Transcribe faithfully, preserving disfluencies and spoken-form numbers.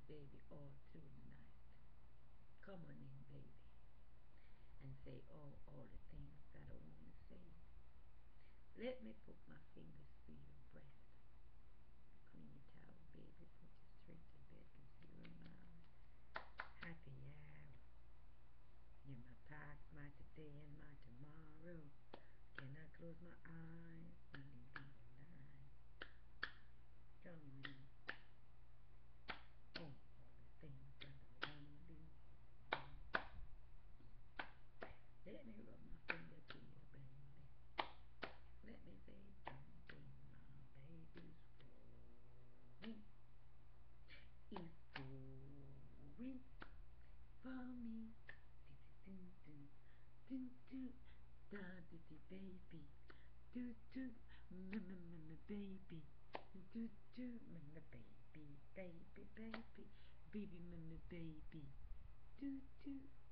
baby, all through the night. Come on in, baby, and say all, all the things that I want to say. Let me put my fingers through your breast. Clean your towel, baby, put you straight to bed, cause you're my happy hour. You're my past, my today, and my tomorrow. Can I close my eyes? Will you be alive? Come on. Oh, all the things that I wanna do. Let me rub my finger to you, baby. Let me say something, my baby's for me. It's going for me. Dun dun dun dun da dee dee baby. Do do m m m m baby. Do do m m baby baby baby baby m m baby. Do do.